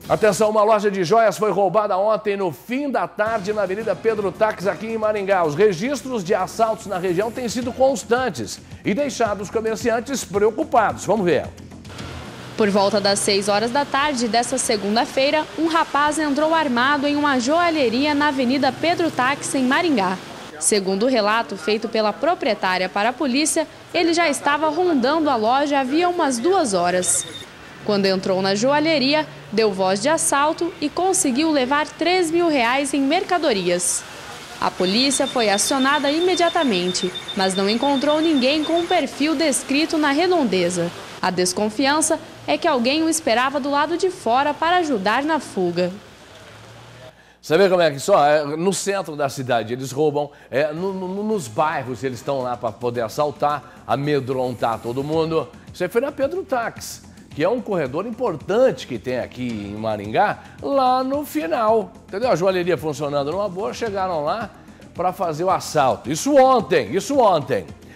Atenção, uma loja de joias foi roubada ontem no fim da tarde na Avenida Pedro Taques, aqui em Maringá. Os registros de assaltos na região têm sido constantes e deixado os comerciantes preocupados. Vamos ver. Por volta das 6 horas da tarde desta segunda-feira, um rapaz entrou armado em uma joalheria na Avenida Pedro Taques, em Maringá. Segundo o relato feito pela proprietária para a polícia, ele já estava rondando a loja havia umas 2 horas. Quando entrou na joalheria, deu voz de assalto e conseguiu levar R$3 mil em mercadorias. A polícia foi acionada imediatamente, mas não encontrou ninguém com o perfil descrito na redondeza. A desconfiança é que alguém o esperava do lado de fora para ajudar na fuga. Você vê como é que só? No centro da cidade, eles roubam, nos bairros eles estão lá para poder assaltar, amedrontar todo mundo. Isso aí foi na Pedro Taques, que é um corredor importante que tem aqui em Maringá, lá no final. Entendeu? A joalheria funcionando numa boa, chegaram lá para fazer o assalto. Isso ontem.